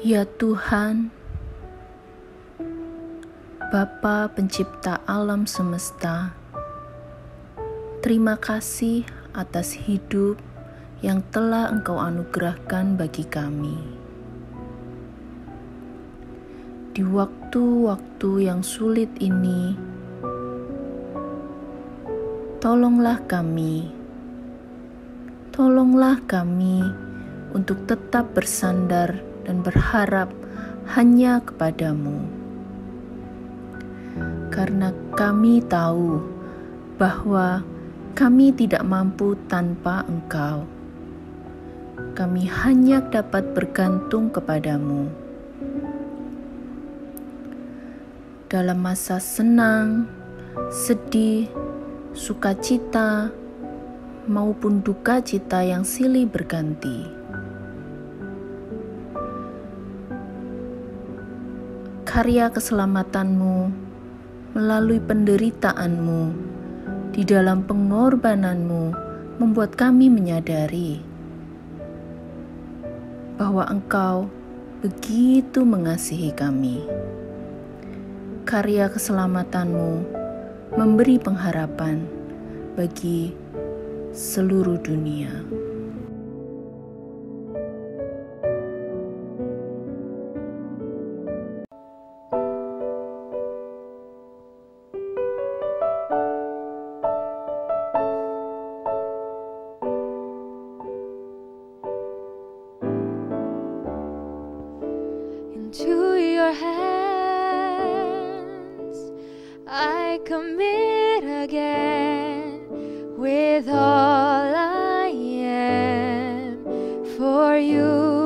Ya Tuhan, Bapa pencipta alam semesta, terima kasih atas hidup yang telah Engkau anugerahkan bagi kami. Di waktu-waktu yang sulit ini, tolonglah kami untuk tetap bersandar dan berharap hanya kepadamu. Karena kami tahu bahwa kami tidak mampu tanpa Engkau. Kami hanya dapat bergantung kepadamu. Dalam masa senang, sedih, sukacita, maupun duka cita yang silih berganti. Karya keselamatanmu melalui penderitaanmu di dalam pengorbananmu membuat kami menyadari bahwa Engkau begitu mengasihi kami. Karya keselamatanmu memberi pengharapan bagi seluruh dunia. Into your hands I commit again, with all I am for you,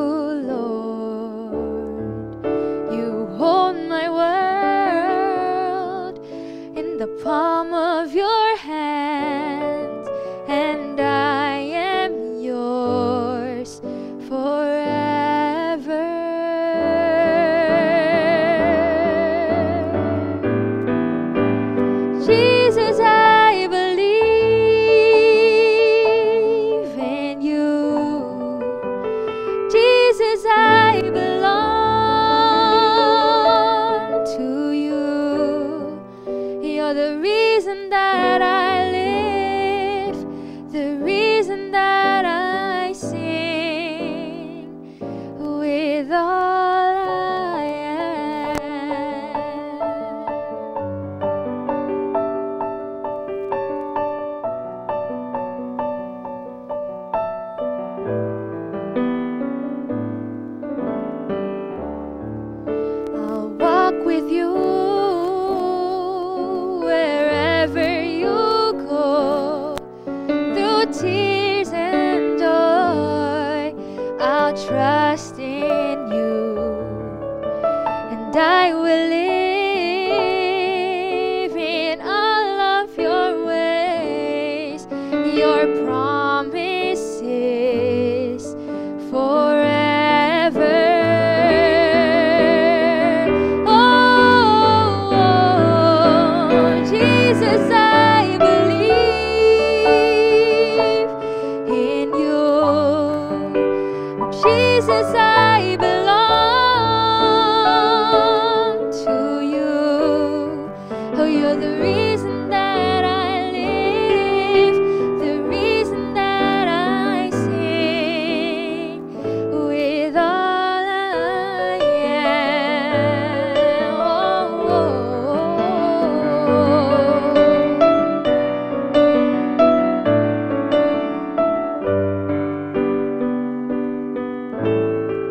Lord. You hold my world in the palm of your hand, and I am yours forever. Jesus, I believe in you. Jesus, I belong to you. You're the reason that I live, the reason that I sing, with all I am. I'll walk with you wherever you go, through tears and joy. I'll trust in you, and I will live in all of your ways, your promises forever. Jesus, I believe in you. Jesus, I belong to you. Oh, you're the reason that I live, the reason that I sing, with all I am. Oh, oh, oh.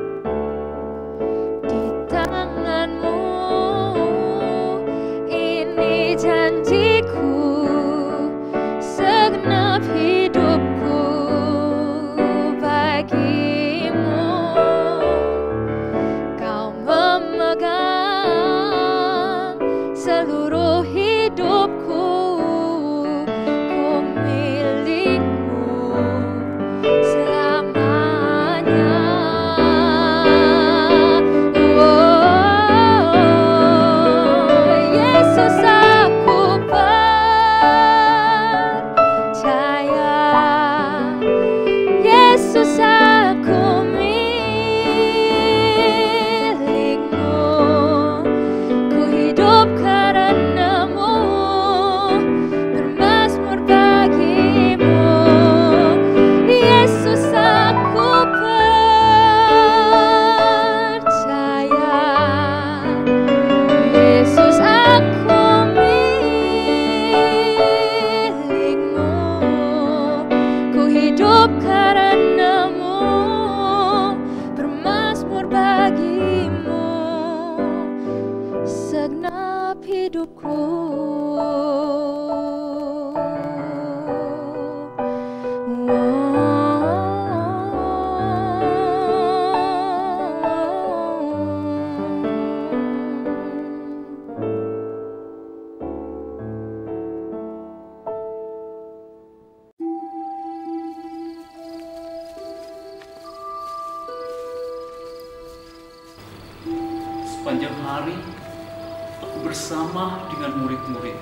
Sepanjang hari aku bersama dengan murid-murid.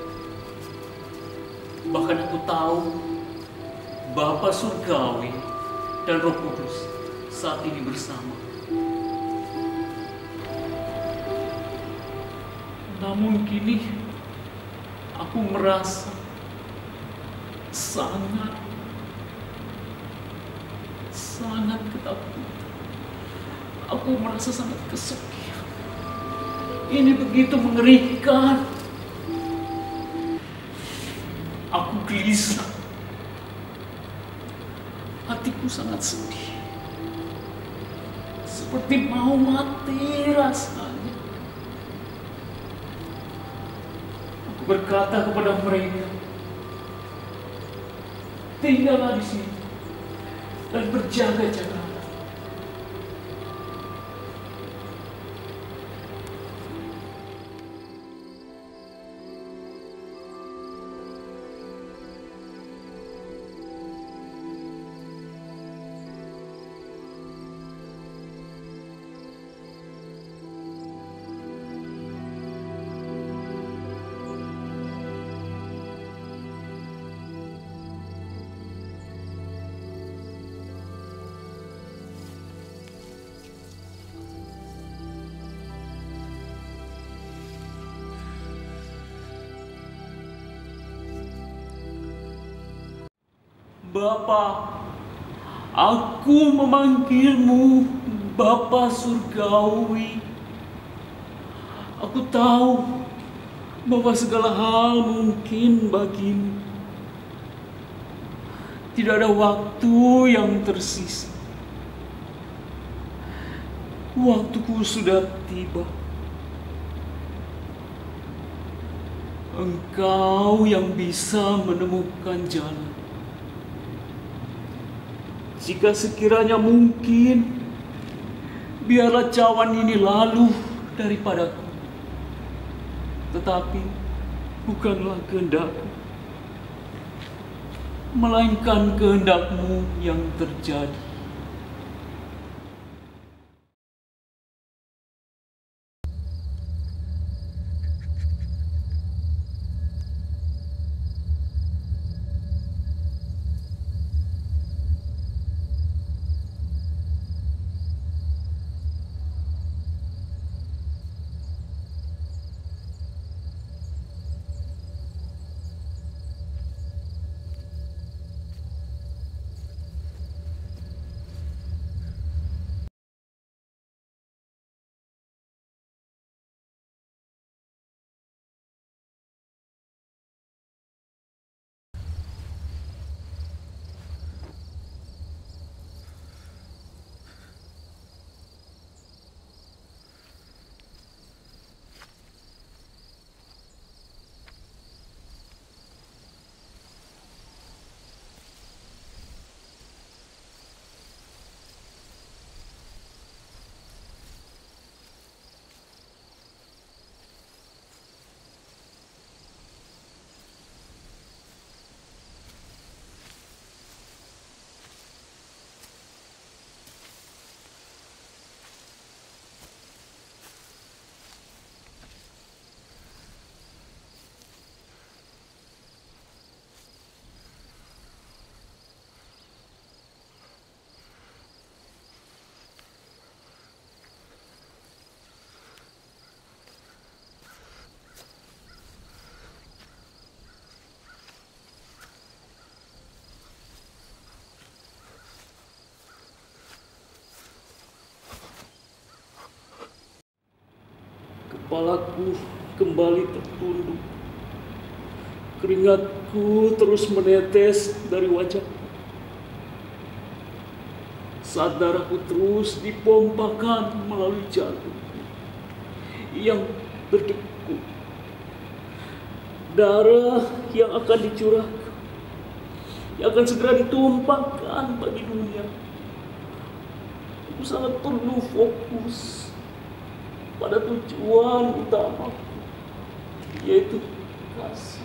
Bahkan aku tahu Bapa Surgawi dan Roh Kudus saat ini bersama. Namun kini aku merasa sangat ketakutan. Aku merasa sangat kesepian. Ini begitu mengerikan. Aku gelisah. Hatiku sangat sedih. Seperti mau mati rasanya. Aku berkata kepada mereka, tinggallah di sini dan berjaga-jaga. Bapa, aku memanggilmu Bapa Surgawi. Aku tahu bahwa segala hal mungkin bagimu. Tidak ada waktu yang tersisa. Waktuku sudah tiba. Engkau yang bisa menemukan jalan. Jika sekiranya mungkin, biarlah cawan ini lalu daripadaku. Tetapi bukanlah kehendakku, melainkan kehendakmu yang terjadi. Kepalaku kembali tertunduk. Keringatku terus menetes dari wajahku. Saat darahku terus dipompakan melalui jantungku yang berdegup. Darah yang akan dicurahkan, yang akan segera ditumpahkan bagi dunia. Aku sangat perlu fokus pada tujuan utamaku, yaitu kasih.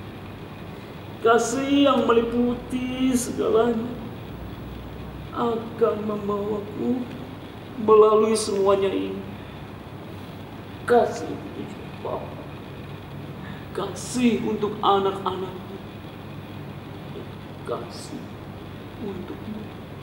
Kasih yang meliputi segalanya akan membawaku melalui semuanya ini. kasih untuk Bapa, kasih untuk anak-anaknya, dan kasih untukmu.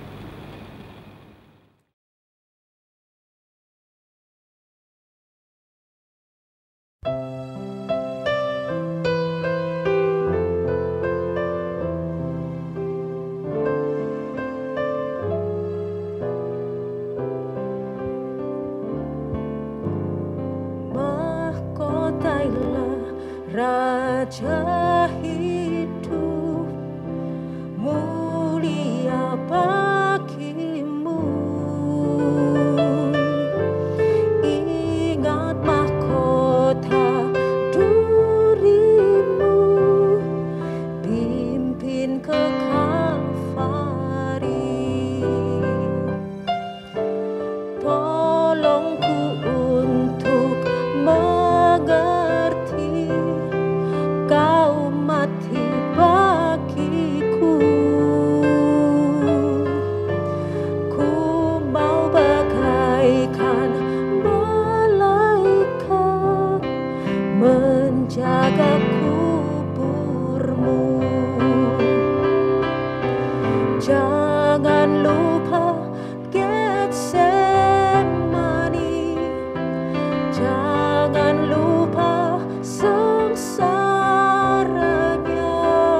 Mahkotailah Raja hidup, mulia bagimu. Ingat mahkota durimu, pimpin ke Kalvari. Tolongku untuk mengerti, kau mati bagiku. Ku mau bagaikan malaikat menjaga kuburmu. Jangan lupa Getsemani, jangan lupa sengsaranya,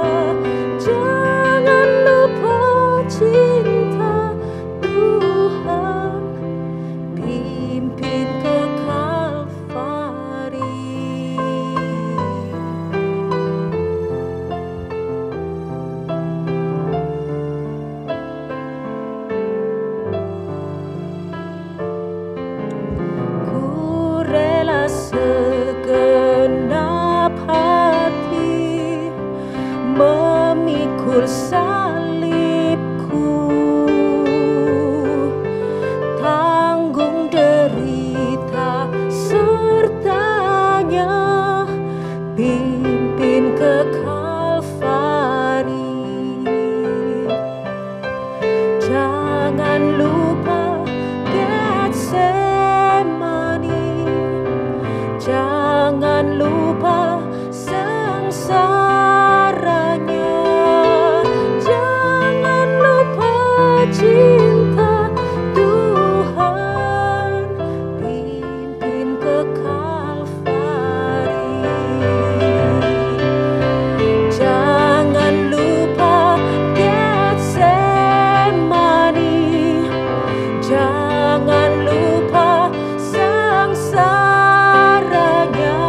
jangan lupa cinta Tuhan, pimpin ke Kalvari. Ku rela segenap hati memikul salibku, tanggung derita sertanya, pimpin ke Kalvari. Jangan lupa Getsemani, jangan lupa sengsaranya, jangan lupa cinta Tuhan, pimpin ke Kalvari. Jangan lupa Getsemani, jangan lupa sengsaranya,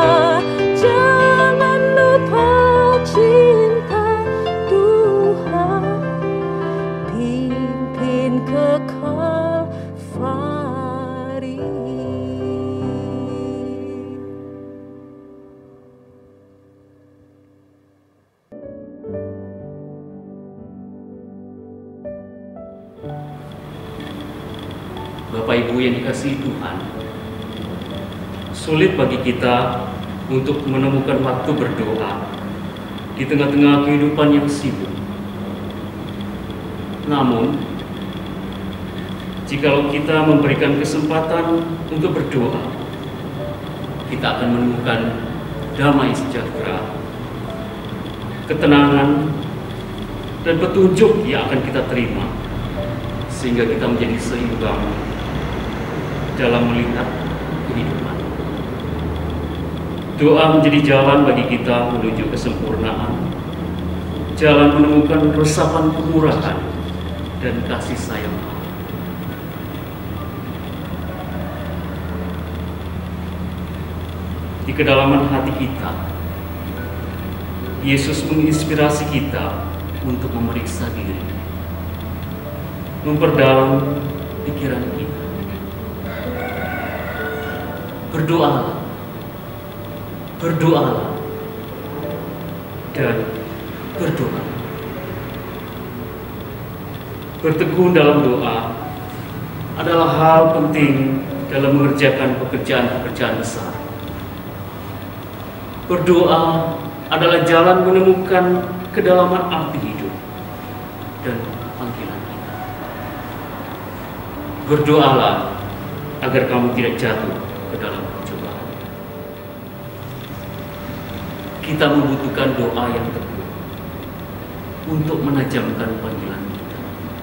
jangan lupa cinta Tuhan, pimpin ke Kalvari. Bapak Ibu yang dikasihi Tuhan, sulit bagi kita untuk menemukan waktu berdoa di tengah-tengah kehidupan yang sibuk. Namun, jikalau kita memberikan kesempatan untuk berdoa, kita akan menemukan damai sejahtera, ketenangan, dan petunjuk yang akan kita terima, sehingga kita menjadi seimbang dalam melihat kehidupan. Doa menjadi jalan bagi kita menuju kesempurnaan, jalan menemukan resapan kemurahan dan kasih sayang Allah. Di kedalaman hati kita, Yesus menginspirasi kita untuk memeriksa diri, memperdalam pikiran kita. Berdoalah, berdoalah, dan berdoa. Bertekun dalam doa adalah hal penting dalam mengerjakan pekerjaan-pekerjaan besar. Berdoa adalah jalan menemukan kedalaman arti hidup dan panggilan kita. Berdoalah agar kamu tidak jatuh ke dalam pencobaan. kita membutuhkan doa yang teguh untuk menajamkan panggilan kita,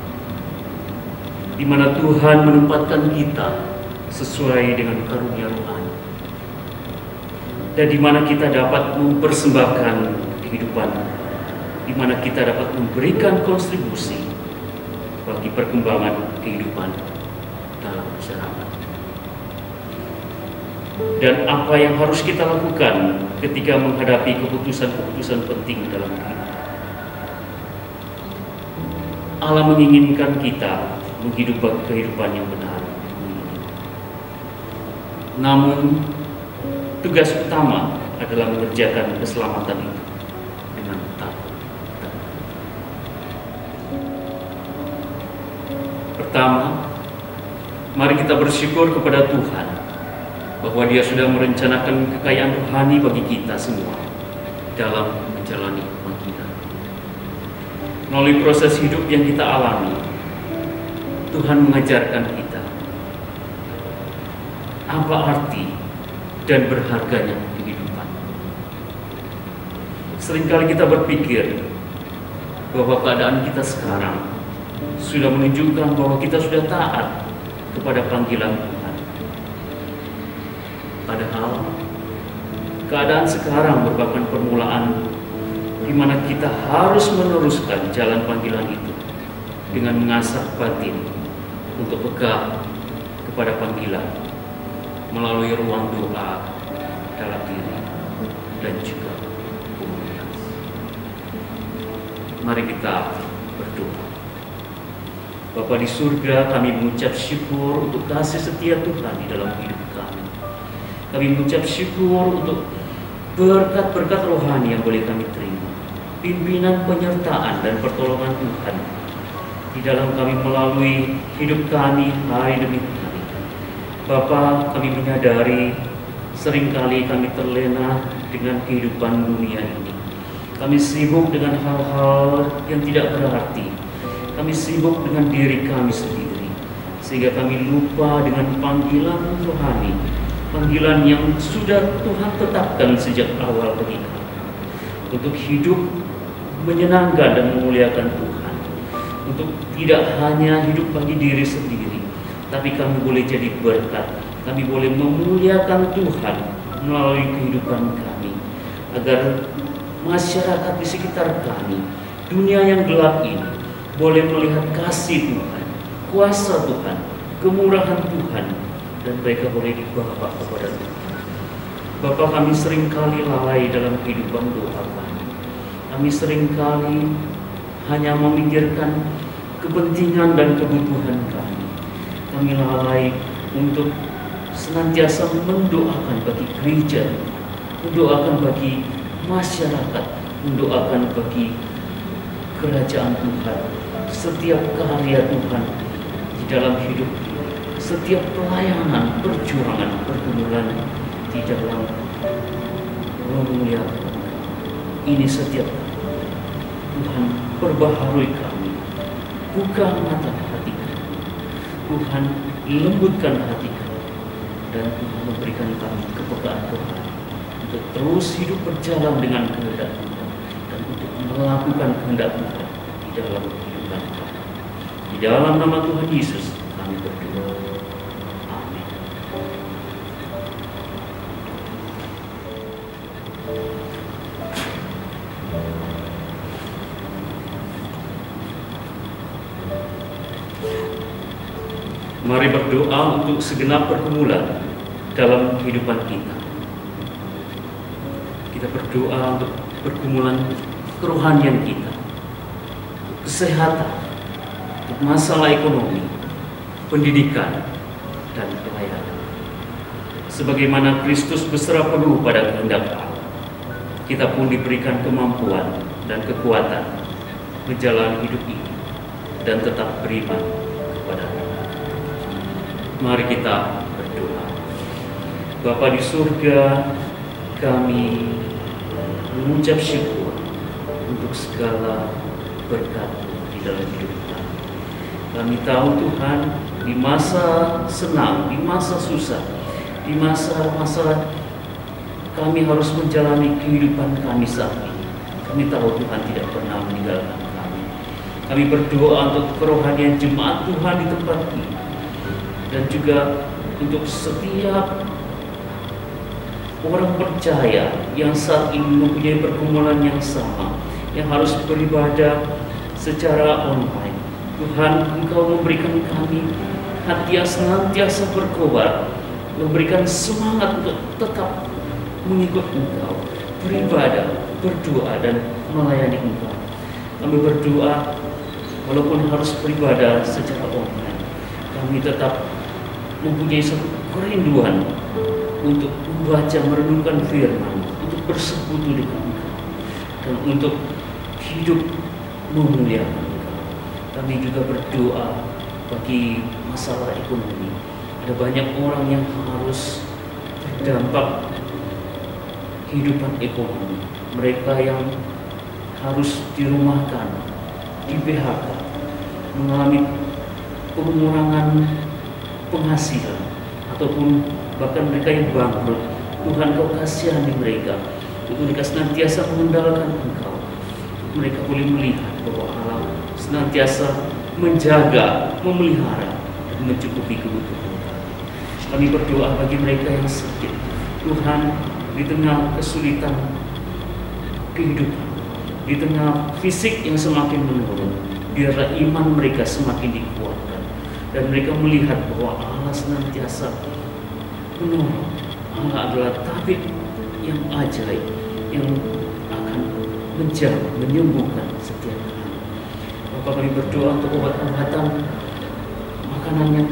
di mana Tuhan menempatkan kita sesuai dengan karunia rohani, dan di mana kita dapat mempersembahkan kehidupan, di mana kita dapat memberikan kontribusi bagi perkembangan kehidupan dalam masyarakat. Dan apa yang harus kita lakukan ketika menghadapi keputusan-keputusan penting dalam hidup. Allah menginginkan kita menghidup kehidupan yang benar. Namun, tugas utama adalah mengerjakan keselamatan itu dengan takut. Pertama, mari kita bersyukur kepada Tuhan bahwa Dia sudah merencanakan kekayaan rohani bagi kita semua dalam menjalani panggilan. Melalui proses hidup yang kita alami, Tuhan mengajarkan kita apa arti dan berharganya kehidupan. Seringkali kita berpikir bahwa keadaan kita sekarang sudah menunjukkan bahwa kita sudah taat kepada panggilan Tuhan. Padahal keadaan sekarang merupakan permulaan di mana kita harus meneruskan jalan panggilan itu dengan mengasah batin untuk peka kepada panggilan melalui ruang doa dalam diri dan juga komunitas. Mari kita berdoa. Bapa di surga, kami mengucap syukur untuk kasih setia Tuhan di dalam hidup kami. Kami mengucap syukur untuk berkat-berkat rohani yang boleh kami terima, pimpinan, penyertaan, dan pertolongan Tuhan di dalam kami melalui hidup kami hari demi hari. Bapa, kami menyadari seringkali kami terlena dengan kehidupan dunia ini. Kami sibuk dengan hal-hal yang tidak berarti. Kami sibuk dengan diri kami sendiri, sehingga kami lupa dengan panggilan rohani, panggilan yang sudah Tuhan tetapkan sejak awal bagi kami, untuk hidup menyenangkan dan memuliakan Tuhan, untuk tidak hanya hidup bagi diri sendiri, tapi kami boleh jadi berkat, kami boleh memuliakan Tuhan melalui kehidupan kami, agar masyarakat di sekitar kami, dunia yang gelap ini, boleh melihat kasih Tuhan, kuasa Tuhan, kemurahan Tuhan, dan mereka boleh dibawa kepada Tuhan. Bapa, kami seringkali lalai dalam kehidupan doa kami. Kami seringkali hanya memikirkan kepentingan dan kebutuhan kami. Kami lalai untuk senantiasa mendoakan bagi gereja, mendoakan bagi masyarakat, mendoakan bagi kerajaan Tuhan, setiap karya Tuhan di dalam hidup, setiap pelayanan, perjuangan, pergumulan di dalam memuliakan Tuhan. Ini setiap Tuhan perbaharui kami, buka mata hati kami, Tuhan lembutkan hati kami, dan Tuhan memberikan kami kepekaan Tuhan untuk terus hidup berjalan dengan kehendak Tuhan dan untuk melakukan kehendak Tuhan di dalam kehidupan kami. Di dalam nama Tuhan Yesus kami berdoa. Amin. Mari berdoa untuk segenap pergumulan dalam kehidupan kita. Kita berdoa untuk pergumulan kerohanian kita, kesehatan, untuk masalah ekonomi, pendidikan, dan pelayanan. Sebagaimana Kristus berserah penuh pada kehendak Allah, kita pun diberikan kemampuan dan kekuatan menjalani hidup ini dan tetap beriman kepada Allah. Mari kita berdoa. Bapa di surga, kami mengucap syukur untuk segala berkat di dalam hidup kami. Kami tahu Tuhan, di masa senang, di masa susah, di masa-masa kami harus menjalani kehidupan kami saat ini. Kami tahu Tuhan tidak pernah meninggalkan kami. Kami berdoa untuk kerohanian jemaat Tuhan di tempat ini, dan juga untuk setiap orang percaya yang saat ini mempunyai pergumulan yang sama, yang harus beribadah secara online. Tuhan, Engkau memberikan kami hati yang senantiasa berkobar, memberikan semangat untuk tetap mengikut Engkau, beribadah, berdoa, dan melayani Engkau. Kami berdoa, walaupun harus beribadah secara online, kami tetap mempunyai satu kerinduan untuk membaca, merenungkan firman, untuk bersekutu dengan Engkau, dan untuk hidup memuliakan Engkau. Kami juga berdoa bagi masalah ekonomi. Ada banyak orang yang harus terdampak kehidupan ekonomi. Mereka yang harus dirumahkan, di PHK, mengalami pengurangan penghasilan, ataupun bahkan mereka yang bangkrut. Tuhan, Kau kasihani mereka, untuk mereka senantiasa mengandalkan Engkau. Mereka boleh melihat bahwa Allah senantiasa menjaga, memelihara, dan mencukupi kebutuhan mereka. Kami berdoa bagi mereka yang sakit. Tuhan, di tengah kesulitan kehidupan, di tengah fisik yang semakin menurun, biarlah iman mereka semakin dikuatkan, dan mereka melihat bahwa Allah senantiasa menolong. Allah adalah tabib yang ajaib, yang akan menjawab, menyembuhkan setiap hal. Bapak, kami berdoa untuk obat-obatan, makanan yang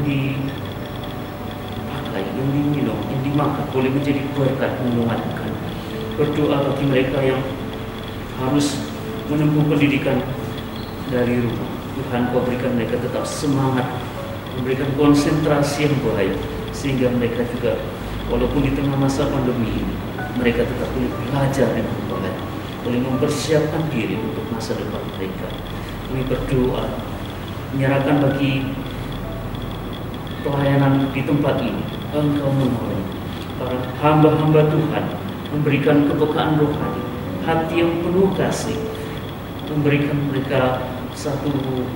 dipakai, yang diminum, yang dimakan boleh menjadi berkat, menguatkan. Berdoa bagi mereka yang harus menempuh pendidikan dari rumah. Tuhan, Kau berikan mereka tetap semangat, memberikan konsentrasi yang baik, sehingga mereka juga, walaupun di tengah masa pandemi ini, mereka tetap boleh belajar dengan baik, boleh mempersiapkan diri untuk masa depan mereka. Kami berdoa, menyerahkan bagi pelayanan di tempat ini. Engkau menolong para hamba-hamba Tuhan, memberikan kepekaan rohani, hati yang penuh kasih, memberikan mereka satu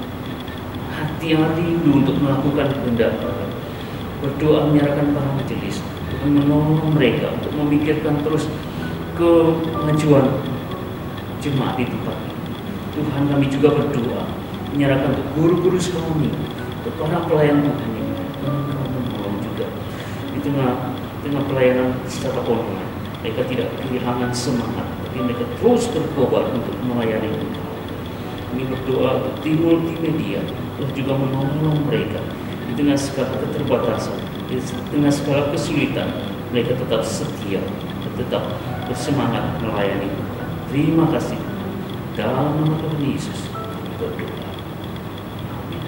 hati yang rindu untuk melakukan kehendak Tuhan. Berdoa menyerahkan para majelis, Tuhan menolong mereka untuk memikirkan terus kemajuan jemaat di tempat ini. Tuhan, kami juga berdoa menyerahkan untuk guru-guru kami, untuk para pelayan Tuhan ini. Engkau menolong juga di tengah pelayanan secara online. Mereka tidak kehilangan semangat, tapi mereka terus berkobar untuk melayani Engkau. Kami berdoa untuk tim multimedia, Tuhan juga menolong mereka di tengah segala keterbatasan, di tengah segala kesulitan. Mereka tetap setia, tetap bersemangat melayani Tuhan. Terima kasih. Dalam nama Tuhan Yesus kami berdoa. Amin.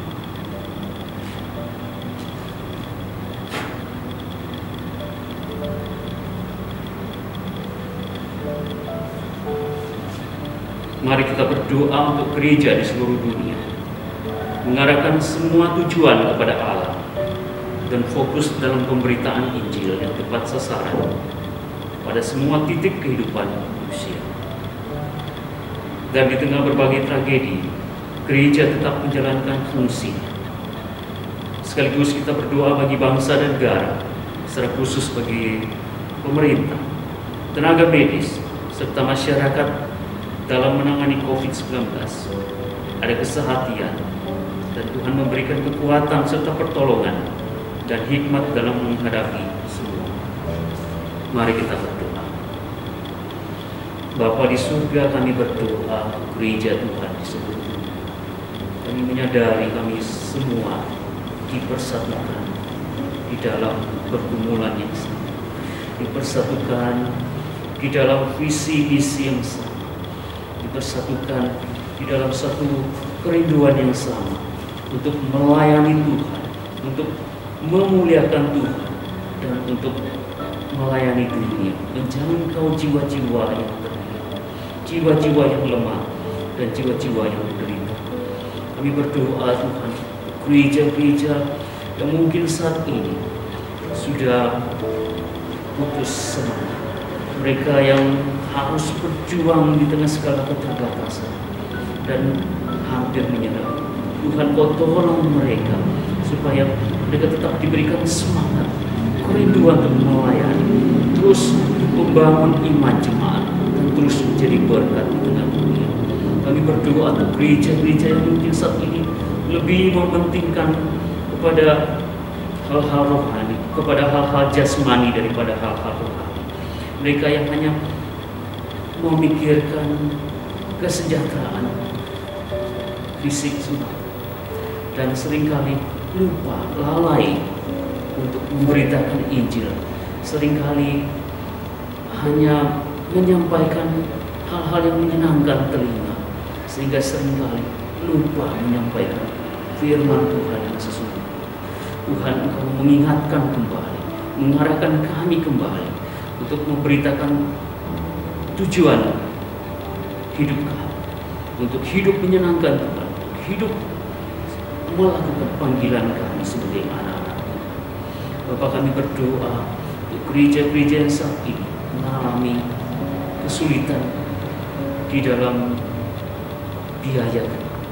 Mari kita berdoa untuk gereja di seluruh dunia, mengarahkan semua tujuan kepada Allah, dan fokus dalam pemberitaan Injil yang tepat sasaran pada semua titik kehidupan manusia. Dan di tengah berbagai tragedi, gereja tetap menjalankan fungsi. Sekaligus kita berdoa bagi bangsa dan negara, secara khusus bagi pemerintah, tenaga medis, serta masyarakat dalam menangani COVID-19. Ada kesehatian, dan Tuhan memberikan kekuatan serta pertolongan dan hikmat dalam menghadapi semua. Mari kita berdoa. Bapa di surga, kami berdoa gereja Tuhan di seluruh dunia. Kami menyadari kami semua dipersatukan di dalam pergumulan yang sama, dipersatukan di dalam visi-misi yang sama, dipersatukan di dalam satu kerinduan yang sama untuk melayani Tuhan, untuk memuliakan Tuhan, dan untuk melayani dunia, menjangkau jiwa-jiwa yang terhilang, jiwa-jiwa yang lemah, dan jiwa-jiwa yang menderita. Kami berdoa Tuhan, gereja-gereja yang mungkin saat ini sudah putus semangat, mereka yang harus berjuang di tengah segala keterbatasan dan hampir menyerah. Tuhan, Kau tolong mereka supaya mereka tetap diberikan semangat, kerinduan untuk melayani, terus membangun iman jemaat, dan terus menjadi berkat di tengah dunia. Kami berdoa untuk gereja-gereja yang mungkin saat ini lebih mementingkan kepada hal-hal rohani, kepada hal-hal jasmani daripada hal-hal rohani. Mereka yang hanya memikirkan kesejahteraan fisik semata, dan seringkali lupa, lalai untuk memberitakan Injil. Seringkali hanya menyampaikan hal-hal yang menyenangkan telinga, sehingga seringkali lupa menyampaikan firman Tuhan yang sesungguhnya. Tuhan, Engkau mengingatkan kembali, mengarahkan kami kembali untuk memberitakan tujuan hidup kami, untuk hidup menyenangkan Tuhan, hidup melakukan panggilan kami sebagai anak-anak. Bapa, kami berdoa untuk gereja-gereja yang saat ini mengalami kesulitan di dalam biaya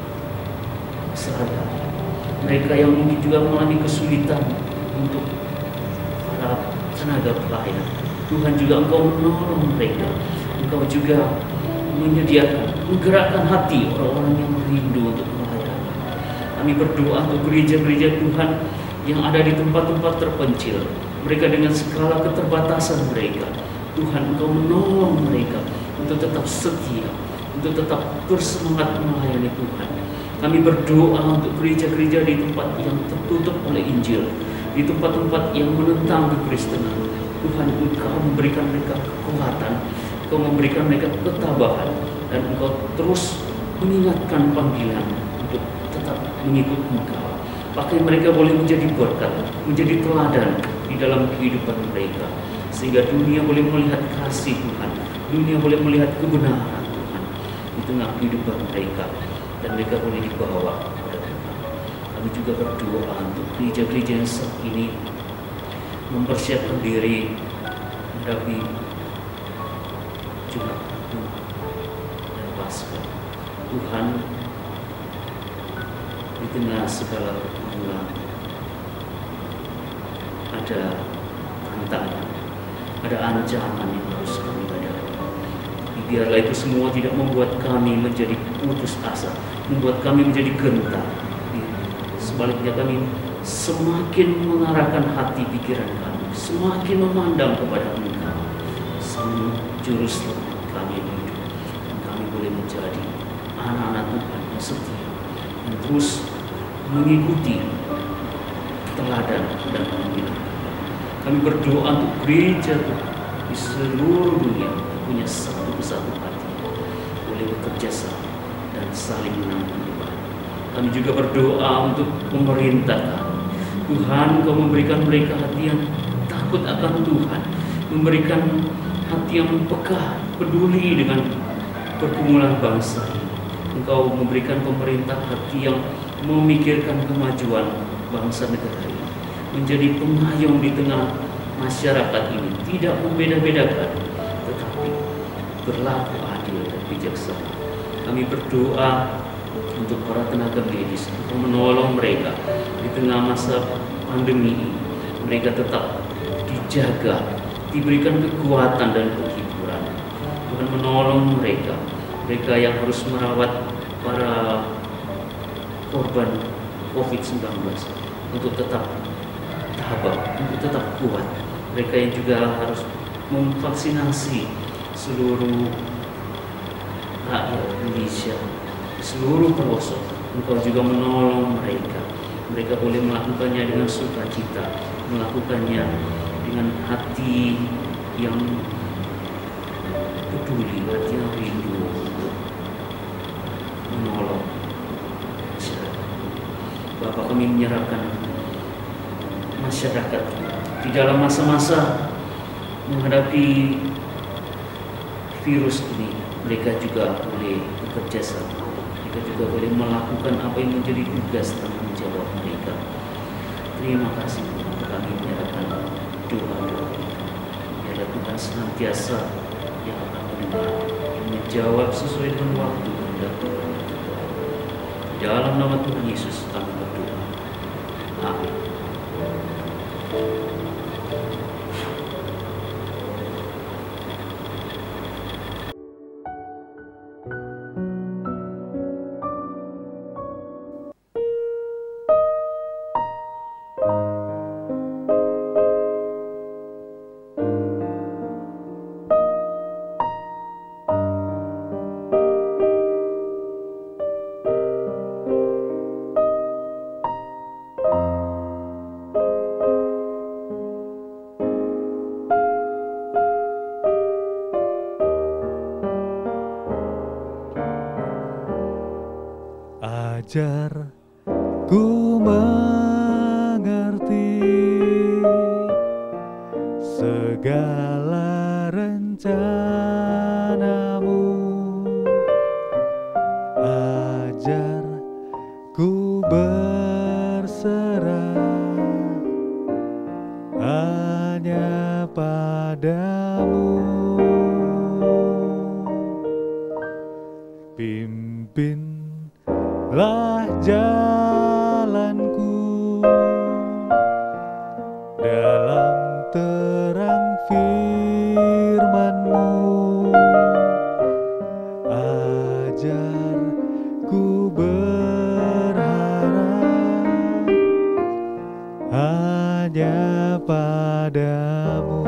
sehari-hari. Mereka yang mungkin juga mengalami kesulitan untuk para tenaga pelayan. Tuhan juga Engkau menolong mereka. Engkau juga menyediakan, menggerakkan hati orang-orang yang rindu untuk melayani. Kami berdoa untuk gereja-gereja Tuhan yang ada di tempat-tempat terpencil. Mereka dengan segala keterbatasan mereka, Tuhan, Engkau menolong mereka untuk tetap setia, untuk tetap bersemangat melayani Tuhan. Kami berdoa untuk gereja-gereja di tempat yang tertutup oleh Injil, di tempat-tempat yang menentang kekristenan. Tuhan, Engkau memberikan mereka kekuatan, Engkau memberikan mereka ketabahan, dan Engkau terus mengingatkan panggilan untuk tetap mengikut Engkau. Pakai mereka boleh menjadi berkat, menjadi teladan di dalam kehidupan mereka, sehingga dunia boleh melihat kasih Tuhan, dunia boleh melihat kebenaran Tuhan di tengah kehidupan mereka, dan mereka boleh dibawa kepada Tuhan. Kami juga berdoa untuk gereja-gereja yang saat ini mempersiapkan diri menghadapi Jumat Agung dan Paskah. Tuhan, di tengah segala pergumulan ada tantangan, ada ancaman yang harus kami hadapi. Biarlah itu semua tidak membuat kami menjadi putus asa, membuat kami menjadi gentar. Sebaliknya kami semakin mengarahkan hati pikiran kami, semakin memandang kepada Engkau, Sang Juru Selamat kami hidup. Dan kami boleh menjadi anak-anak Tuhan yang setia, dan terus mengikuti teladan dan panggilan. Kami berdoa untuk gereja Tuhan di seluruh dunia punya satu kesatu hati, boleh bekerja sama dan saling menanggung beban. Kami juga berdoa untuk pemerintah kami. Tuhan, Kau memberikan mereka hati yang takut akan Tuhan, memberikan hati yang peka, peduli dengan pergumulan bangsa. Engkau memberikan pemerintah hati yang memikirkan kemajuan bangsa negara ini, menjadi pengayom di tengah masyarakat ini, tidak membeda-bedakan, tetapi berlaku adil dan bijaksana. Kami berdoa untuk para tenaga medis, untuk menolong mereka di tengah masa pandemi ini. Mereka tetap dijaga, diberikan kekuatan dan penghiburan. Tuhan, menolong mereka, mereka yang harus merawat para korban COVID-19, untuk tetap tabah, untuk tetap kuat. Mereka yang juga harus memvaksinasi seluruh rakyat Indonesia, seluruh pelosok. Engkau juga menolong mereka. Mereka boleh melakukannya dengan sukacita, melakukannya dengan hati yang peduli, hati yang rindu untuk menolong masyarakat. Bapak, kami menyerahkan masyarakat di dalam masa-masa menghadapi virus ini. Mereka juga boleh bekerja sama, mereka juga boleh melakukan apa yang menjadi tugas tanggung jawab mereka. Terima kasih Tuhan, kami menyerahkan doa-doa kita. Biarlah Tuhan senantiasa yang akan mendengar dan menjawab sesuai dengan waktu kehendak Tuhan. Dalam nama Tuhan Yesus kami berdoa. Amin. Ajar ku mengerti segala rencanamu, ajar ku berserah hanya padamu. Pimpinlah jalanku dalam terang firman-Mu, ajar ku berharap hanya padamu.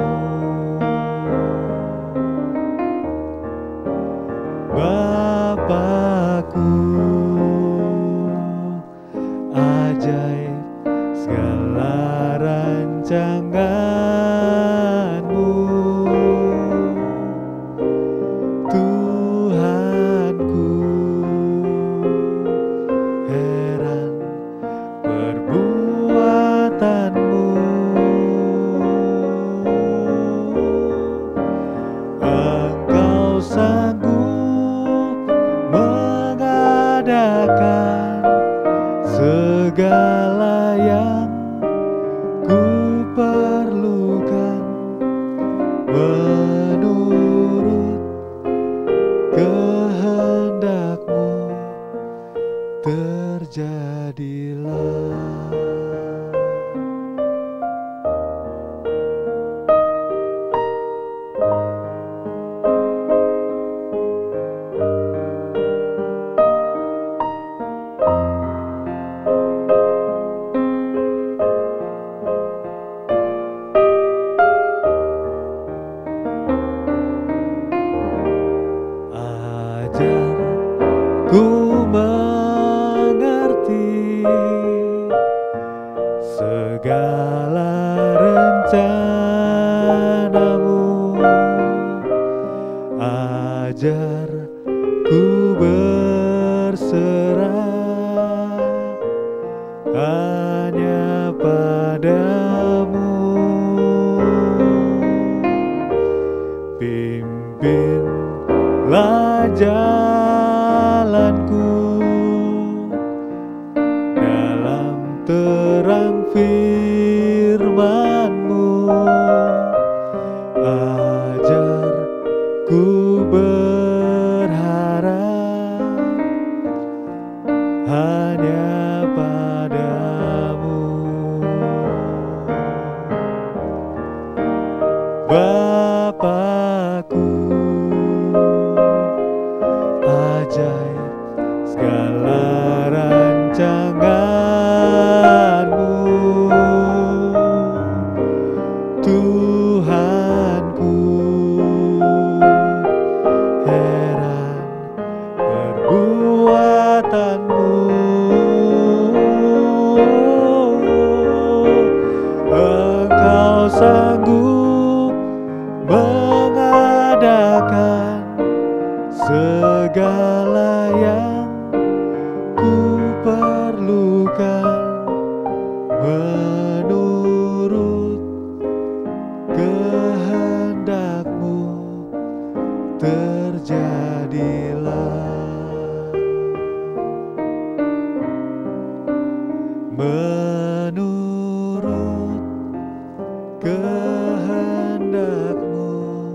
Bapakku, ajaib segala rancangan-Mu, Tuhanku, heran perbuatan-Mu. Engkau sanggup mengadakan segala yang ku perlukan menurut kehendak-Mu, terjadilah. Ajar ku mengerti segala rencana-Mu, ajar ku berserah hanya padamu. Pimpinlah jalanku dalam terang firman-Mu, ajar ku berharap hanya padamu. Bapakku, ajaib segala rancangan-Mu, Tuhanku, heran perbuatan-Mu. Engkau sanggup mengadakan segala yang ku perlukan menurut kehendak-Mu, terjadilah. Menurut kehendak-Mu,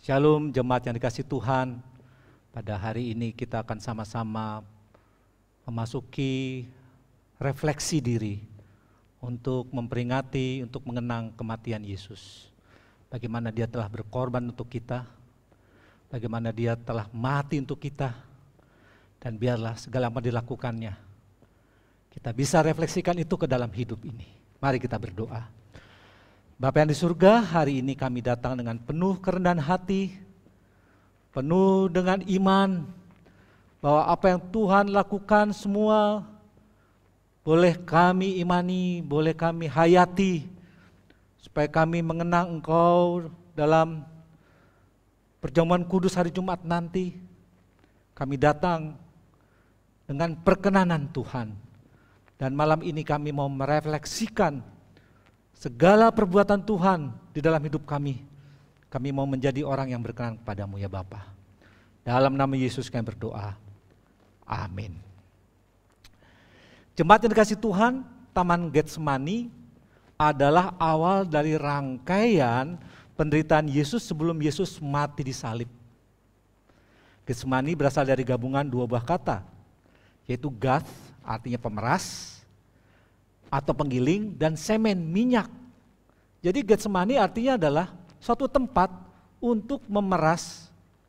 Shalom jemaat yang dikasihi Tuhan. Pada hari ini kita akan sama-sama memasuki refleksi diri untuk memperingati, untuk mengenang kematian Yesus. Bagaimana dia telah berkorban untuk kita, bagaimana dia telah mati untuk kita, dan biarlah segala apa dilakukannya, kita bisa refleksikan itu ke dalam hidup ini. Mari kita berdoa. Bapa yang di surga, hari ini kami datang dengan penuh kerendahan hati, penuh dengan iman, bahwa apa yang Tuhan lakukan semua boleh kami imani, boleh kami hayati, supaya kami mengenang Engkau dalam perjamuan kudus hari Jumat nanti. Kami datang dengan perkenanan Tuhan, dan malam ini kami mau merefleksikan segala perbuatan Tuhan di dalam hidup kami. Kami mau menjadi orang yang berkenan kepadamu ya Bapa. Dalam nama Yesus kami berdoa. Amin. Jemaat yang dikasihi Tuhan, Taman Getsemani adalah awal dari rangkaian penderitaan Yesus sebelum Yesus mati di salib. Getsemani berasal dari gabungan dua buah kata, yaitu gath, artinya pemeras, atau penggiling, dan semen, minyak. Jadi Getsemani artinya adalah suatu tempat untuk memeras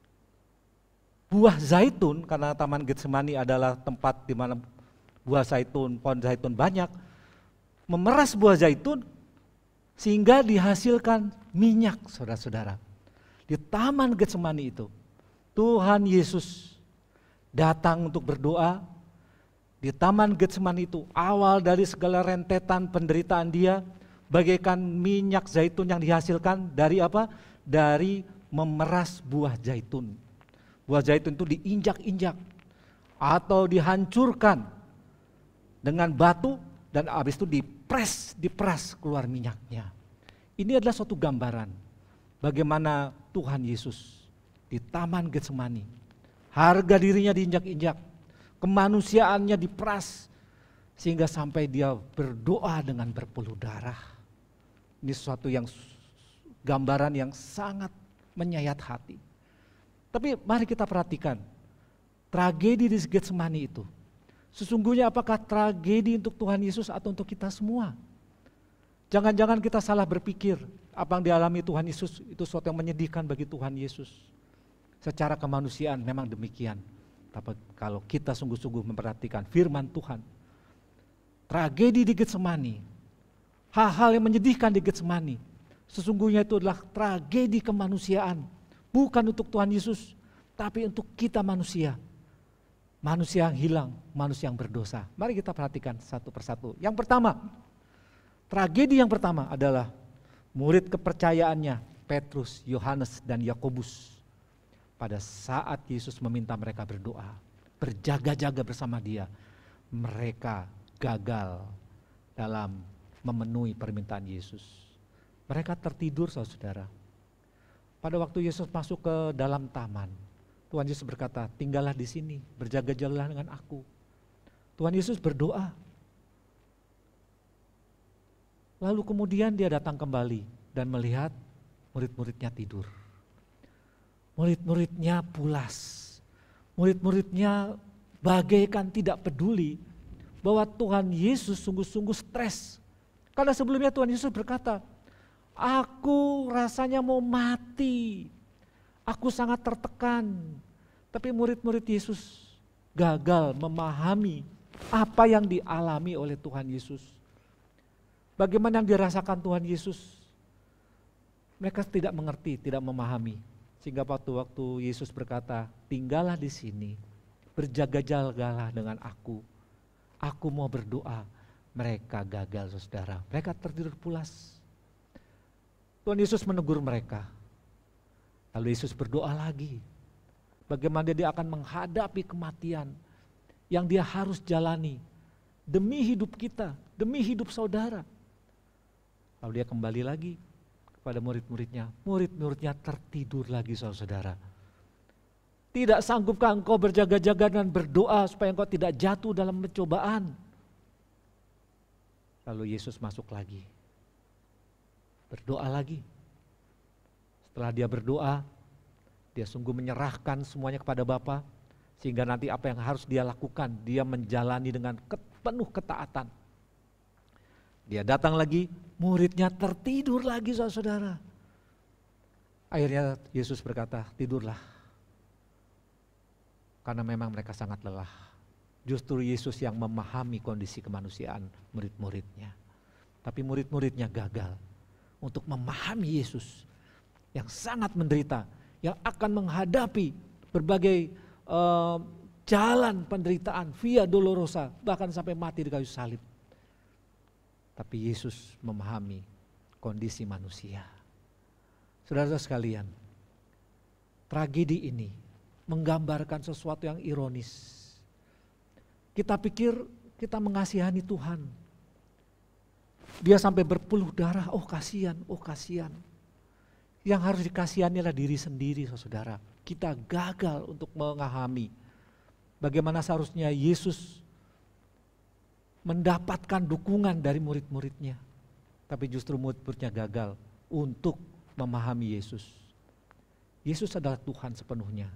buah zaitun, karena Taman Getsemani adalah tempat di mana buah zaitun, pohon zaitun banyak. Memeras buah zaitun sehingga dihasilkan minyak, saudara-saudara. Di Taman Getsemani itu, Tuhan Yesus datang untuk berdoa. Di Taman Getsemani itu awal dari segala rentetan penderitaan dia, bagaikan minyak zaitun yang dihasilkan dari apa? Dari memeras buah zaitun. Buah zaitun itu diinjak-injak atau dihancurkan dengan batu, dan habis itu diperas keluar minyaknya. Ini adalah suatu gambaran bagaimana Tuhan Yesus di Taman Getsemani, harga dirinya diinjak-injak, kemanusiaannya diperas, sehingga sampai dia berdoa dengan berpeluh darah. Ini sesuatu yang gambaran yang sangat menyayat hati. Tapi mari kita perhatikan tragedi di Getsemani itu. Sesungguhnya apakah tragedi untuk Tuhan Yesus atau untuk kita semua? Jangan-jangan kita salah berpikir apa yang dialami Tuhan Yesus itu sesuatu yang menyedihkan bagi Tuhan Yesus. Secara kemanusiaan memang demikian. Tapi kalau kita sungguh-sungguh memperhatikan firman Tuhan, tragedi di Getsemani, hal-hal yang menyedihkan di Getsemani, sesungguhnya itu adalah tragedi kemanusiaan. Bukan untuk Tuhan Yesus, tapi untuk kita manusia. Manusia yang hilang, manusia yang berdosa. Mari kita perhatikan satu persatu. Yang pertama, tragedi yang pertama adalah murid kepercayaannya, Petrus, Yohanes, dan Yakobus. Pada saat Yesus meminta mereka berdoa, berjaga-jaga bersama dia, mereka gagal dalam memenuhi permintaan Yesus. Mereka tertidur, saudara. Pada waktu Yesus masuk ke dalam taman, Tuhan Yesus berkata, tinggallah di sini, berjaga-jagalah dengan aku. Tuhan Yesus berdoa. Lalu kemudian dia datang kembali dan melihat murid-muridnya tidur. Murid-muridnya pulas, murid-muridnya bagaikan tidak peduli bahwa Tuhan Yesus sungguh-sungguh stres. Karena sebelumnya Tuhan Yesus berkata, aku rasanya mau mati, aku sangat tertekan. Tapi murid-murid Yesus gagal memahami apa yang dialami oleh Tuhan Yesus. Bagaimana yang dirasakan Tuhan Yesus. Mereka tidak mengerti, tidak memahami. Sehingga waktu Yesus berkata, tinggallah di sini, berjaga-jagalah dengan aku mau berdoa. Mereka gagal, saudara. Mereka tertidur pulas. Tuhan Yesus menegur mereka. Lalu Yesus berdoa lagi. Bagaimana dia akan menghadapi kematian yang dia harus jalani demi hidup kita, demi hidup saudara. Lalu dia kembali lagi kepada murid-muridnya. Murid-muridnya tertidur lagi, saudara. Tidak sanggupkah engkau berjaga-jaga dan berdoa supaya engkau tidak jatuh dalam pencobaan? Lalu Yesus masuk lagi. Berdoa lagi. Setelah dia berdoa, Dia sungguh menyerahkan semuanya kepada Bapa, sehingga nanti apa yang harus dia lakukan, dia menjalani dengan penuh ketaatan. Dia datang lagi, muridnya tertidur lagi saudara. Akhirnya Yesus berkata, tidurlah. Karena memang mereka sangat lelah. Justru Yesus yang memahami kondisi kemanusiaan murid-muridnya. Tapi murid-muridnya gagal untuk memahami Yesus yang sangat menderita, yang akan menghadapi berbagai jalan penderitaan, via dolorosa, bahkan sampai mati di kayu salib. Tapi Yesus memahami kondisi manusia. Saudara sekalian, tragedi ini menggambarkan sesuatu yang ironis. Kita pikir kita mengasihani Tuhan. Dia sampai berpeluh darah, oh kasihan, oh kasihan. Yang harus dikasihani adalah diri sendiri, saudara. Kita gagal untuk memahami bagaimana seharusnya Yesus mendapatkan dukungan dari murid-muridnya. Tapi justru murid-muridnya gagal untuk memahami Yesus. Yesus adalah Tuhan sepenuhnya.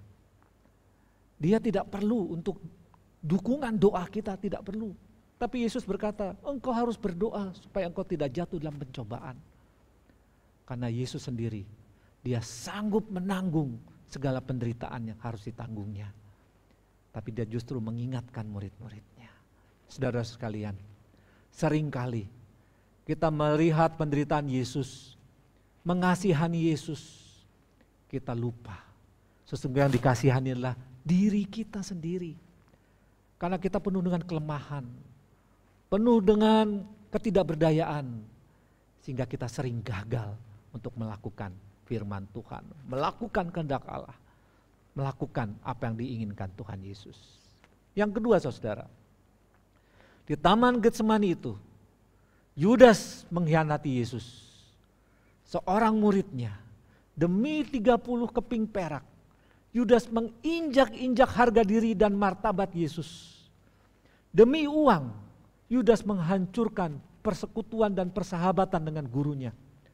Dia tidak perlu untuk dukungan doa kita, tidak perlu. Tapi Yesus berkata, engkau harus berdoa supaya engkau tidak jatuh dalam pencobaan. Karena Yesus sendiri, dia sanggup menanggung segala penderitaan yang harus ditanggungnya. Tapi dia justru mengingatkan murid-muridnya. Saudara sekalian, seringkali kita melihat penderitaan Yesus, mengasihani Yesus, kita lupa. Sesungguhnya yang dikasihani adalah diri kita sendiri. Karena kita penuh dengan kelemahan, penuh dengan ketidakberdayaan, sehingga kita sering gagal untuk melakukan firman Tuhan, melakukan kehendak Allah, melakukan apa yang diinginkan Tuhan Yesus. Yang kedua saudara, di Taman Getsemani itu, Yudas mengkhianati Yesus. Seorang muridnya, demi 30 keping perak, Yudas menginjak-injak harga diri dan martabat Yesus. Demi uang, Yudas menghancurkan persekutuan dan persahabatan dengan gurunya.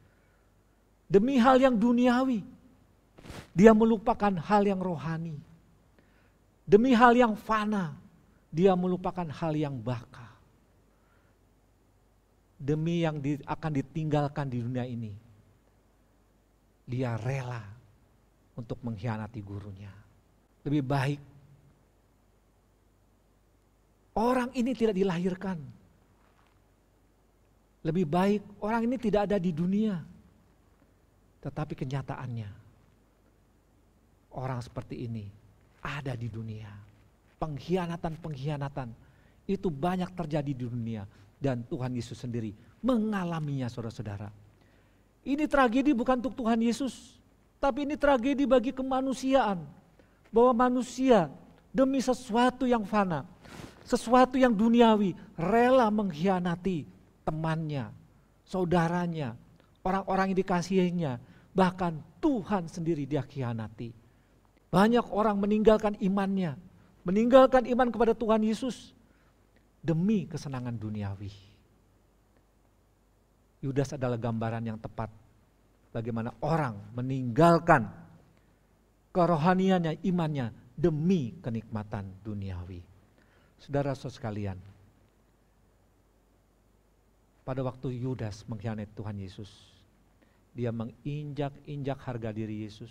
Demi hal yang duniawi, dia melupakan hal yang rohani. Demi hal yang fana, dia melupakan hal yang baka. Demi yang akan ditinggalkan di dunia ini, dia rela untuk mengkhianati gurunya. Lebih baik orang ini tidak dilahirkan. Lebih baik orang ini tidak ada di dunia. Tetapi kenyataannya, orang seperti ini ada di dunia. Pengkhianatan-pengkhianatan itu banyak terjadi di dunia. Dan Tuhan Yesus sendiri mengalaminya saudara-saudara. Ini tragedi bukan untuk Tuhan Yesus, tapi ini tragedi bagi kemanusiaan. Bahwa manusia demi sesuatu yang fana, sesuatu yang duniawi, rela mengkhianati temannya, saudaranya, orang-orang yang dikasihinya, bahkan Tuhan sendiri dia khianati. Banyak orang meninggalkan imannya, meninggalkan iman kepada Tuhan Yesus demi kesenangan duniawi. Yudas adalah gambaran yang tepat bagaimana orang meninggalkan kerohaniannya, imannya demi kenikmatan duniawi. Saudara-saudara sekalian, pada waktu Yudas mengkhianati Tuhan Yesus, dia menginjak-injak harga diri Yesus.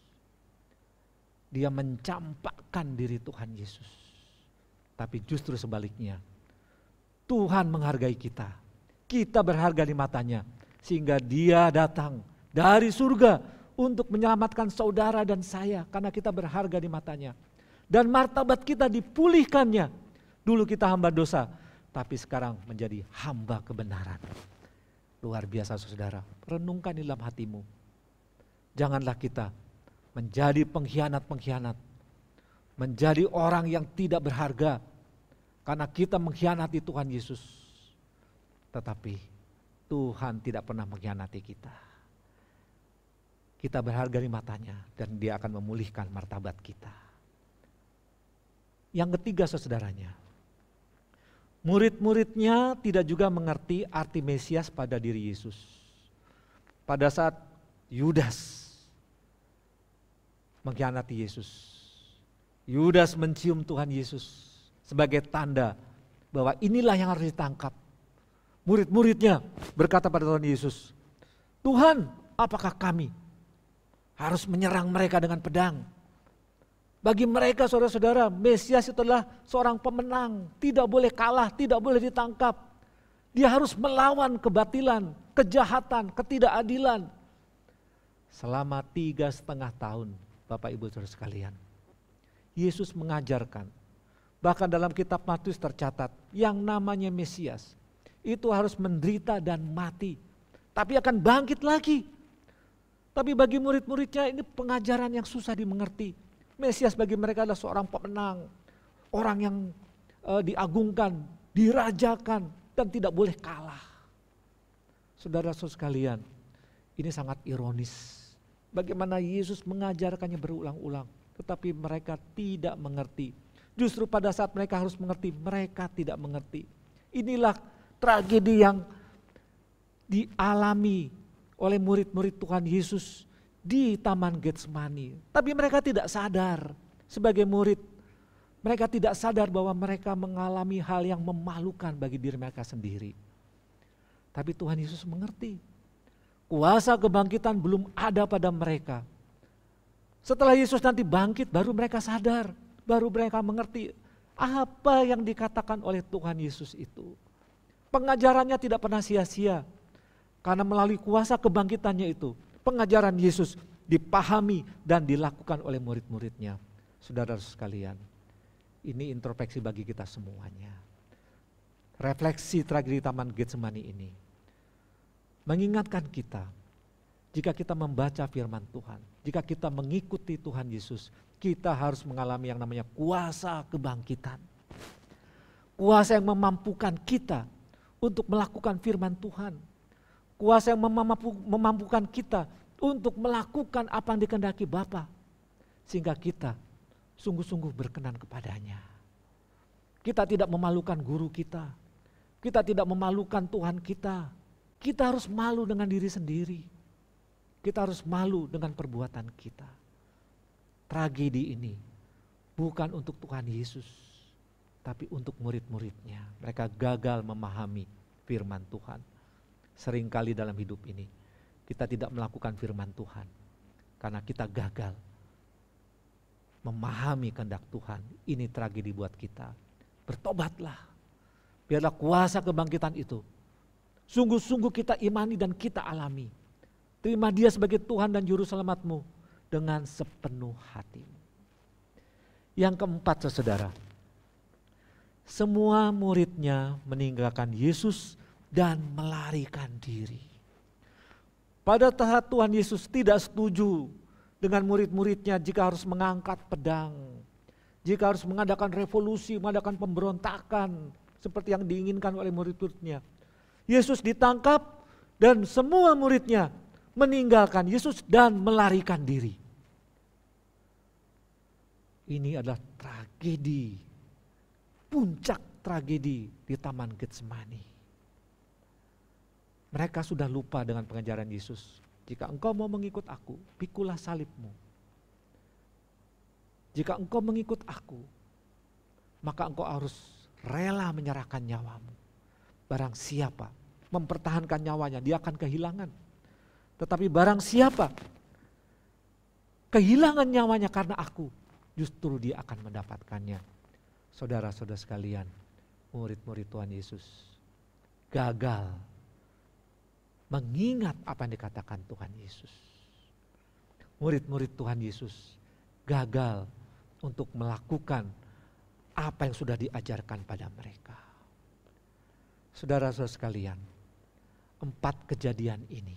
Dia mencampakkan diri Tuhan Yesus. Tapi justru sebaliknya, Tuhan menghargai kita. Kita berharga di matanya. Sehingga dia datang dari surga untuk menyelamatkan saudara dan saya. Karena kita berharga di matanya. Dan martabat kita dipulihkannya. Dulu kita hamba dosa, tapi sekarang menjadi hamba kebenaran. Luar biasa saudara, renungkan di dalam hatimu. Janganlah kita menjadi pengkhianat-pengkhianat. Menjadi orang yang tidak berharga. Karena kita mengkhianati Tuhan Yesus. Tetapi Tuhan tidak pernah mengkhianati kita. Kita berharga di matanya dan dia akan memulihkan martabat kita. Yang ketiga saudaranya, murid-muridnya tidak juga mengerti arti Mesias pada diri Yesus. Pada saat Yudas mengkhianati Yesus. Yudas mencium Tuhan Yesus sebagai tanda bahwa inilah yang harus ditangkap. Murid-muridnya berkata pada Tuhan Yesus, Tuhan, apakah kami harus menyerang mereka dengan pedang? Bagi mereka saudara-saudara, Mesias itu adalah seorang pemenang, tidak boleh kalah, tidak boleh ditangkap. Dia harus melawan kebatilan, kejahatan, ketidakadilan. Selama 3,5 tahun, Bapak Ibu Saudara sekalian, Yesus mengajarkan, bahkan dalam kitab Matius tercatat, yang namanya Mesias itu harus menderita dan mati, tapi akan bangkit lagi. Tapi bagi murid-muridnya ini pengajaran yang susah dimengerti. Mesias bagi mereka adalah seorang pemenang, orang yang diagungkan, dirajakan, dan tidak boleh kalah. Saudara-saudara sekalian, ini sangat ironis. Bagaimana Yesus mengajarkannya berulang-ulang, tetapi mereka tidak mengerti. Justru pada saat mereka harus mengerti, mereka tidak mengerti. Inilah tragedi yang dialami oleh murid-murid Tuhan Yesus di Taman Getsemani. Tapi mereka tidak sadar sebagai murid. Mereka tidak sadar bahwa mereka mengalami hal yang memalukan bagi diri mereka sendiri. Tapi Tuhan Yesus mengerti. Kuasa kebangkitan belum ada pada mereka. Setelah Yesus nanti bangkit baru mereka sadar. Baru mereka mengerti apa yang dikatakan oleh Tuhan Yesus itu. Pengajarannya tidak pernah sia-sia. Karena melalui kuasa kebangkitannya itu, pengajaran Yesus dipahami dan dilakukan oleh murid-muridnya. Saudara sekalian, ini introspeksi bagi kita semuanya. Refleksi tragedi Taman Getsemani ini mengingatkan kita, jika kita membaca firman Tuhan, jika kita mengikuti Tuhan Yesus, kita harus mengalami yang namanya kuasa kebangkitan. Kuasa yang memampukan kita untuk melakukan firman Tuhan. Kuasa yang memampukan kita untuk melakukan apa yang dikehendaki Bapa, sehingga kita sungguh-sungguh berkenan kepadanya. Kita tidak memalukan guru kita, kita tidak memalukan Tuhan kita. Kita harus malu dengan diri sendiri, kita harus malu dengan perbuatan kita. Tragedi ini bukan untuk Tuhan Yesus, tapi untuk murid-muridnya. Mereka gagal memahami firman Tuhan. Seringkali dalam hidup ini kita tidak melakukan firman Tuhan karena kita gagal memahami kehendak Tuhan. Ini tragedi buat kita. Bertobatlah. Biarlah kuasa kebangkitan itu sungguh-sungguh kita imani dan kita alami. Terima Dia sebagai Tuhan dan Juru Selamatmu dengan sepenuh hatimu. Yang keempat, saudara, semua muridnya meninggalkan Yesus dan melarikan diri. Pada saat Tuhan Yesus tidak setuju dengan murid-muridnya jika harus mengangkat pedang, jika harus mengadakan revolusi, mengadakan pemberontakan seperti yang diinginkan oleh murid-muridnya. Yesus ditangkap dan semua muridnya meninggalkan Yesus dan melarikan diri. Ini adalah tragedi, puncak tragedi di Taman Getsemani. Mereka sudah lupa dengan pengajaran Yesus. Jika engkau mau mengikut aku, pikulah salibmu. Jika engkau mengikut aku, maka engkau harus rela menyerahkan nyawamu. Barang siapa mempertahankan nyawanya, dia akan kehilangan. Tetapi barang siapa kehilangan nyawanya karena aku, justru dia akan mendapatkannya. Saudara-saudara sekalian, murid-murid Tuhan Yesus gagal mengingat apa yang dikatakan Tuhan Yesus. Murid-murid Tuhan Yesus gagal untuk melakukan apa yang sudah diajarkan pada mereka. Saudara-saudara sekalian, 4 kejadian ini,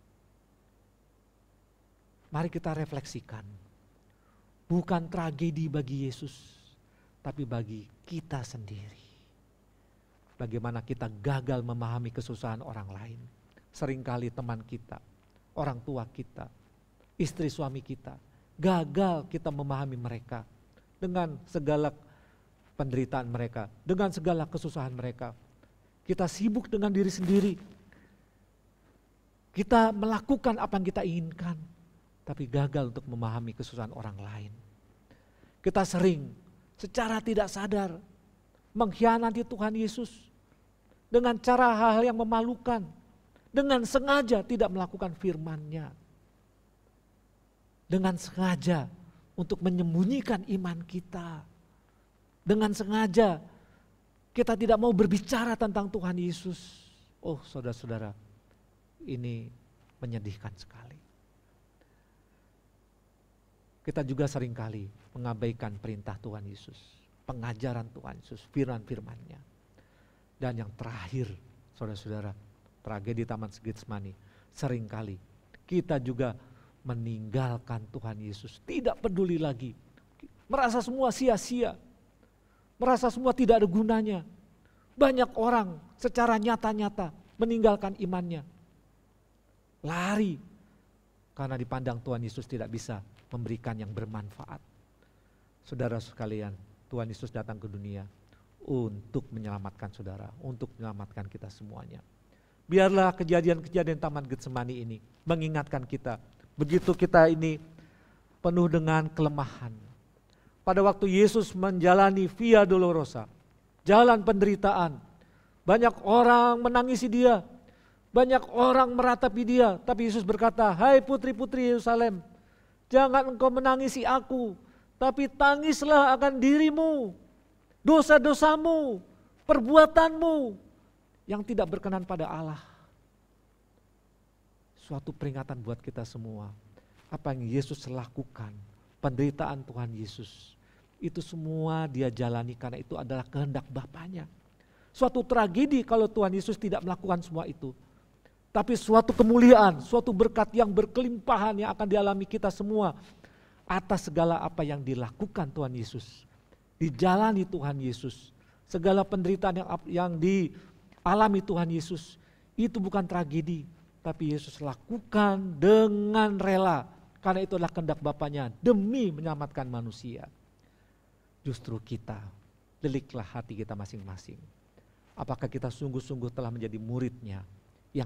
mari kita refleksikan. Bukan tragedi bagi Yesus, tapi bagi kita sendiri. Bagaimana kita gagal memahami kesusahan orang lain. Seringkali teman kita, orang tua kita, istri suami kita, gagal kita memahami mereka dengan segala penderitaan mereka, dengan segala kesusahan mereka. Kita sibuk dengan diri sendiri. Kita melakukan apa yang kita inginkan. tapi gagal untuk memahami kesusahan orang lain. Kita sering secara tidak sadar mengkhianati Tuhan Yesus dengan cara hal-hal yang memalukan, dengan sengaja tidak melakukan firman-Nya, dengan sengaja untuk menyembunyikan iman kita, dengan sengaja kita tidak mau berbicara tentang Tuhan Yesus. Oh saudara-saudara, ini menyedihkan sekali. Kita juga seringkali mengabaikan perintah Tuhan Yesus, pengajaran Tuhan Yesus, firman-firman-Nya. Dan yang terakhir, saudara-saudara, tragedi Taman Getsemani, seringkali kita juga meninggalkan Tuhan Yesus, tidak peduli lagi, merasa semua sia-sia, merasa semua tidak ada gunanya. Banyak orang secara nyata-nyata meninggalkan imannya, lari karena dipandang Tuhan Yesus tidak bisa memberikan yang bermanfaat. Saudara sekalian, Tuhan Yesus datang ke dunia untuk menyelamatkan saudara, untuk menyelamatkan kita semuanya. Biarlah kejadian-kejadian Taman Getsemani ini mengingatkan kita, begitu kita ini penuh dengan kelemahan. Pada waktu Yesus menjalani Via Dolorosa, jalan penderitaan, banyak orang menangisi dia, banyak orang meratapi dia, tapi Yesus berkata, "Hai putri-putri Yerusalem, jangan engkau menangisi aku, tapi tangislah akan dirimu, dosa-dosamu, perbuatanmu yang tidak berkenan pada Allah." Suatu peringatan buat kita semua. Apa yang Yesus lakukan, penderitaan Tuhan Yesus, itu semua dia jalani karena itu adalah kehendak Bapaknya. Suatu tragedi kalau Tuhan Yesus tidak melakukan semua itu. Tapi suatu kemuliaan, suatu berkat yang berkelimpahan yang akan dialami kita semua atas segala apa yang dilakukan Tuhan Yesus. Dijalani Tuhan Yesus. Segala penderitaan yang dialami Tuhan Yesus itu bukan tragedi, tapi Yesus lakukan dengan rela karena itu adalah kehendak Bapaknya demi menyelamatkan manusia. Justru kita, deliklah hati kita masing-masing. Apakah kita sungguh-sungguh telah menjadi murid-Nya yang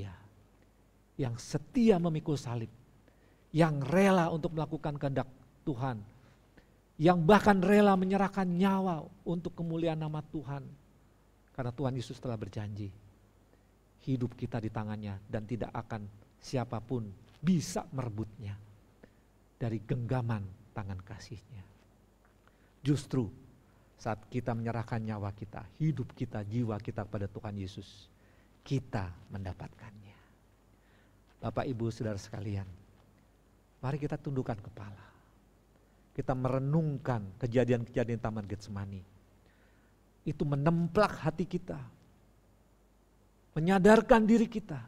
setia memikul salib, yang rela untuk melakukan kehendak Tuhan, yang bahkan rela menyerahkan nyawa untuk kemuliaan nama Tuhan. Karena Tuhan Yesus telah berjanji, hidup kita di tangan-Nya dan tidak akan siapapun bisa merebutnya dari genggaman tangan kasih-Nya. Justru saat kita menyerahkan nyawa kita, hidup kita, jiwa kita kepada Tuhan Yesus, kita mendapatkannya. Bapak, Ibu, saudara sekalian, mari kita tundukkan kepala. Kita merenungkan kejadian-kejadian Taman Getsemani. Itu menemplak hati kita, menyadarkan diri kita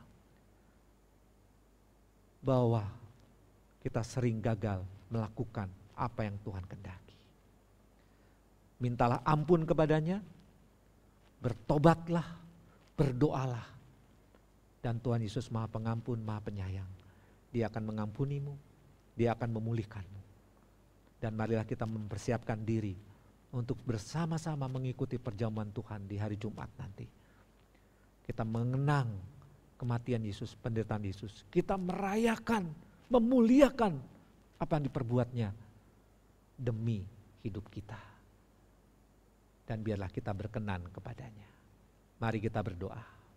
bahwa kita sering gagal melakukan apa yang Tuhan kehendaki. Mintalah ampun kepadanya, bertobatlah, berdoalah. Dan Tuhan Yesus Maha Pengampun, Maha Penyayang. Dia akan mengampunimu, Dia akan memulihkanmu. Dan marilah kita mempersiapkan diri untuk bersama-sama mengikuti perjamuan Tuhan di hari Jumat nanti. Kita mengenang kematian Yesus, penderitaan Yesus. Kita merayakan, memuliakan apa yang diperbuatnya demi hidup kita. Dan biarlah kita berkenan kepadanya. Mari kita berdoa.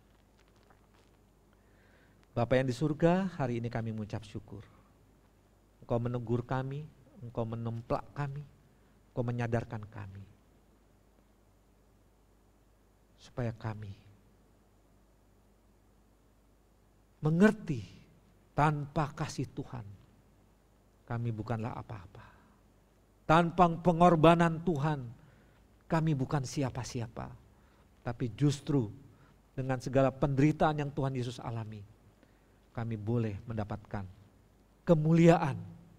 Bapa yang di surga, hari ini kami mengucap syukur. Engkau menegur kami, Engkau menemplak kami, Engkau menyadarkan kami. Supaya kami mengerti tanpa kasih Tuhan, kami bukanlah apa-apa. Tanpa pengorbanan Tuhan, kami bukan siapa-siapa, tapi justru dengan segala penderitaan yang Tuhan Yesus alami, kami boleh mendapatkan kemuliaan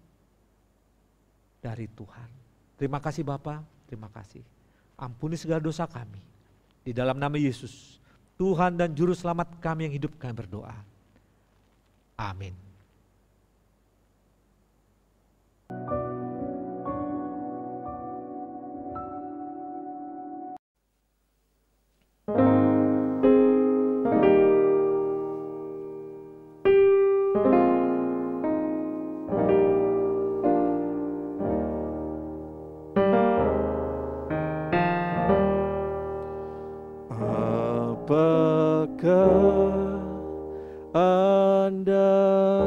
dari Tuhan. Terima kasih Bapa, terima kasih. Ampuni segala dosa kami. Di dalam nama Yesus, Tuhan dan Juru Selamat kami yang hidup, kami berdoa. Amin.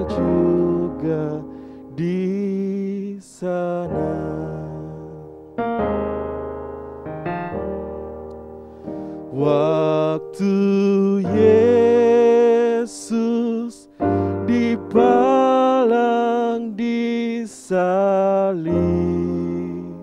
juga di sana. Waktu Yesus dipalang di salib,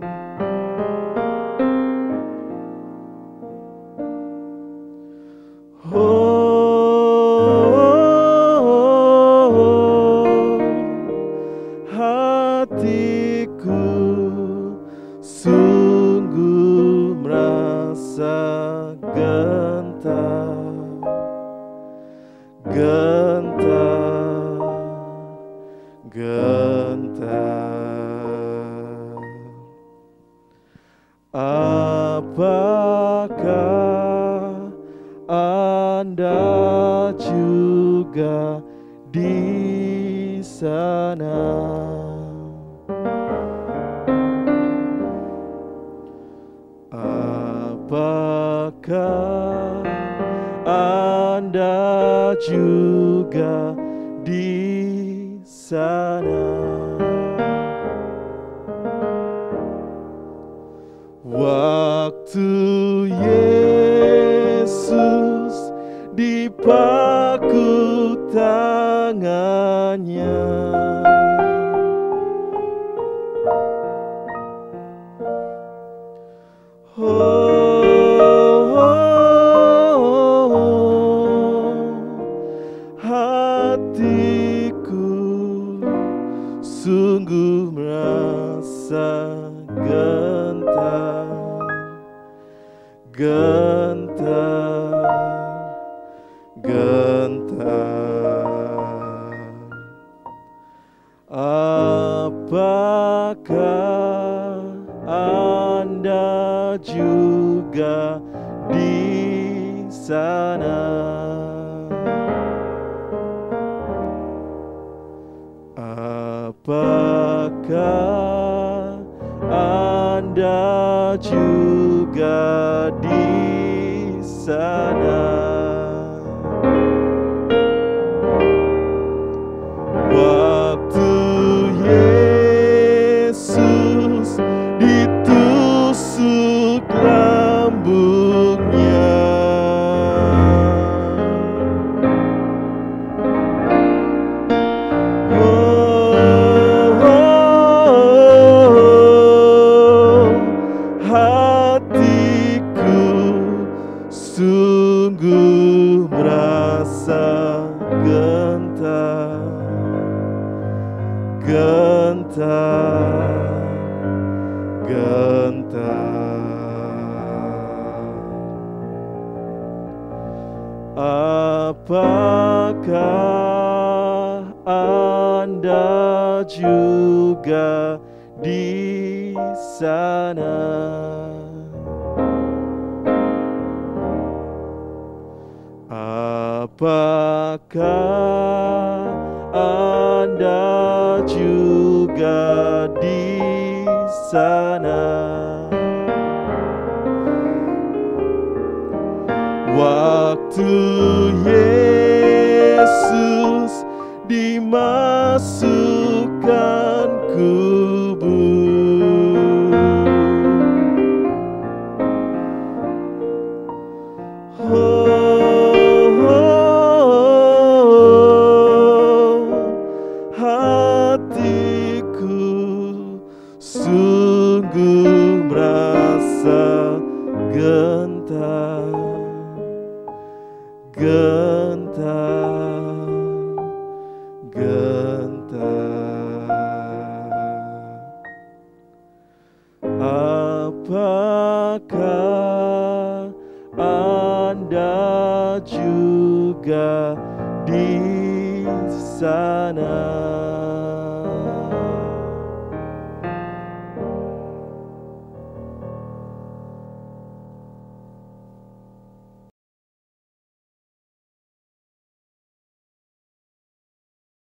hatiku sungguh merasa gentar, gentar. Apakah Anda juga di sana? Apakah Anda juga di sana? Waktu Yesus dipaku tangannya, hatiku sungguh merasa gentar, gentar. Apakah Anda juga di sana? Apakah Anda juga di sana? Waktu Yesus ditusuk lambungnya, hatiku sungguh merasa gentar, gentar. Apakah Anda juga di sana? Apakah Anda juga di sana? Waktu Yesus dimasukkan kubur, hatiku sungguh merasa gentar, gentar. Apakah Anda juga di sana?